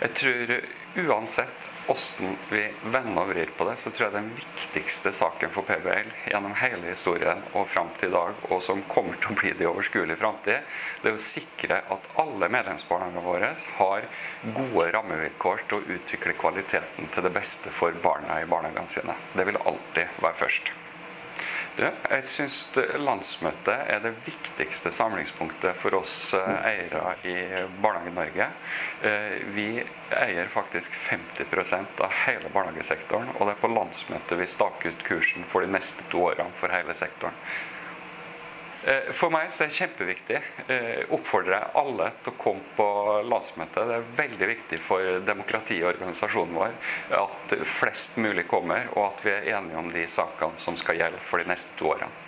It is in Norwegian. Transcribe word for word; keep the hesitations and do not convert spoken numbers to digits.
Jeg tror uansett hvordan vi vender og vrir på det, så tror jeg den viktigste saken for P B L gjennom hele historien og frem til i dag, og som kommer til å bli det i overskuelig fremtid, det er å sikre at alle medlemsbarnene våre har gode rammevilkår til å utvikle kvaliteten til det beste for barna i barnehagene sine. Det vil alltid være først. Du, jeg synes landsmøtet er det viktigste samlingspunktet for oss eiere i Barnehage-Norge. Vi eier faktisk femti prosent av hele barnehagesektoren, og det er på landsmøtet vi staker ut kursen for de neste to årene for hele sektoren. For meg så er det kjempeviktig. Oppfordrer jeg alle til å komme på landsmøtet. Det er veldig viktig for demokratiet og organisasjonen vår at flest mulig kommer, og at vi er enige om de sakene som skal gjelde for de neste to årene.